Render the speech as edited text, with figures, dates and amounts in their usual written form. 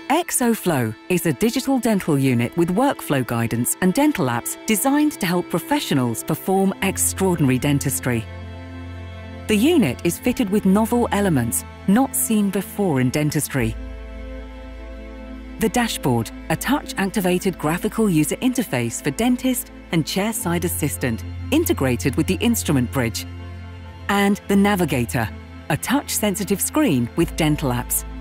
ExoFlow is a digital dental unit with workflow guidance and dental apps designed to help professionals perform extraordinary dentistry. The unit is fitted with novel elements not seen before in dentistry. The dashboard, a touch-activated graphical user interface for dentist and chairside assistant, integrated with the instrument bridge. And the Navigator, a touch-sensitive screen with dental apps.